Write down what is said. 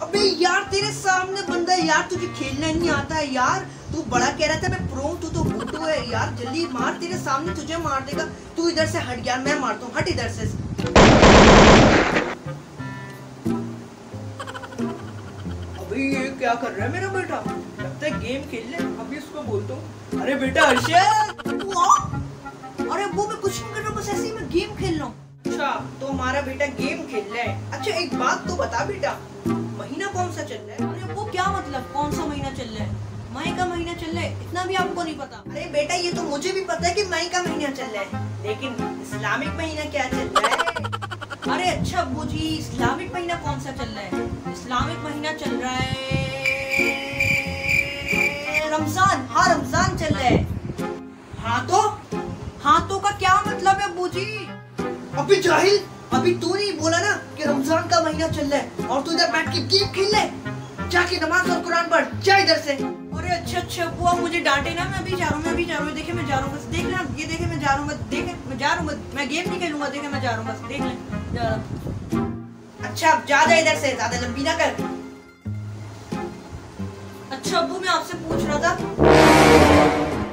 अबे यार तेरे सामने बंदा है यार, तुझे खेलना नहीं आता है यार। तू बड़ा कह रहा था मैं प्रो हूं, तू तो बूटू है यार। जल्दी मार, तेरे सामने तुझे मार देगा। तू इधर से हट यार, मैं मारता हूँ, हट इधर से। अबे ये क्या कर रहा है मेरा बेटा? लगता है गेम खेल ले। अभी उसको बोलता हूँ, अरे बेटा हर्षद। अरे वो मैं कुछ नहीं कर रहा हूँ, बस ऐसे ही मैं गेम खेल रहा हूँ। अच्छा तो हमारा बेटा गेम खेल रहा है। अच्छा एक बात तो बता बेटा, महीना कौन सा चल रहा है? अरे वो क्या मतलब, कौन सा महीना चल रहा है? मई का महीना चल रहा है, इतना भी आपको नहीं पता? अरे बेटा ये तो मुझे भी पता है कि मई का महीना चल रहा है, लेकिन इस्लामिक महीना क्या चल रहा है? अरे अच्छा अब्बू जी, इस्लामिक महीना कौन सा चल रहा है? इस्लामिक महीना चल रहा है रमजान। हाँ रमजान चल रहा है। हाँ तो का क्या मतलब है अब्बू जी? अभी जाहिल, अभी तू नहीं बोला ना कि रमजान का महीना चल रहा है और तू इधर बैठ के गेम खेल ले। जाके नमाज और कुरान पढ़, जा इधर से। अरे अच्छा अब्बू आप मुझे डांटे ना, मैं अभी जा रहा हूँ, देखे मैं जा रहा हूँ, बस देख लेना, ये देखे मैं जा रहा हूँ, देखे मैं जा रहा हूँ, मैं गेम नहीं खेलूंगा, देखे मैं जा रहा हूँ, बस देख ले जा रहा हूँ। अच्छा अब जा इधर से, ज्यादा लंबी ना कर। अच्छा अब्बू मैं आपसे पूछ रहा था